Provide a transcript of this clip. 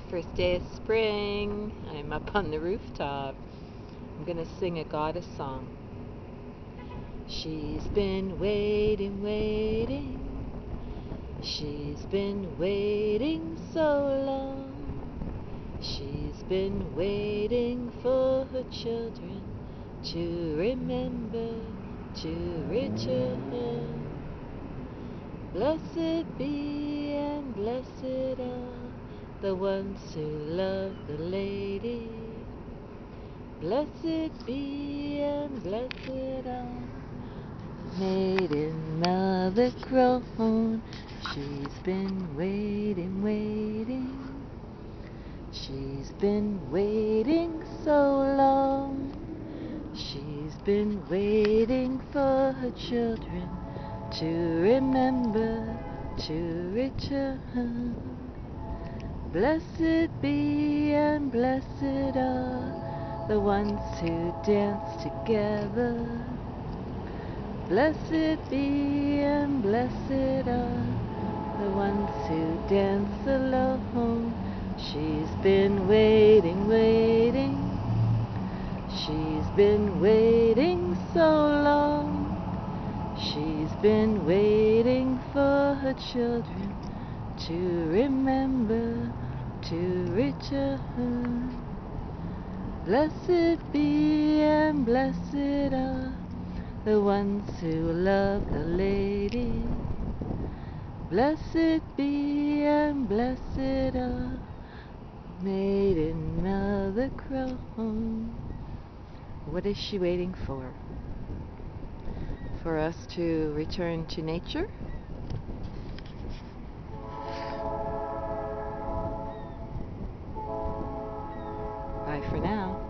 First day of spring. I'm up on the rooftop. I'm gonna sing a goddess song. She's been waiting, waiting. She's been waiting so long. She's been waiting for her children to remember to return. Blessed be and blessed are the ones who love the lady. Blessed be and blessed are maiden mother grown. She's been waiting, waiting. She's been waiting so long. She's been waiting for her children to remember to return. Blessed be and blessed are the ones who dance together. Blessed be and blessed are the ones who dance alone. She's been waiting, waiting. She's been waiting so long. She's been waiting for her children to remember to return. Blessed be and blessed are the ones who love the lady. Blessed be and blessed are maiden mother crone. What is she waiting for? For us to return to nature? Bye for now.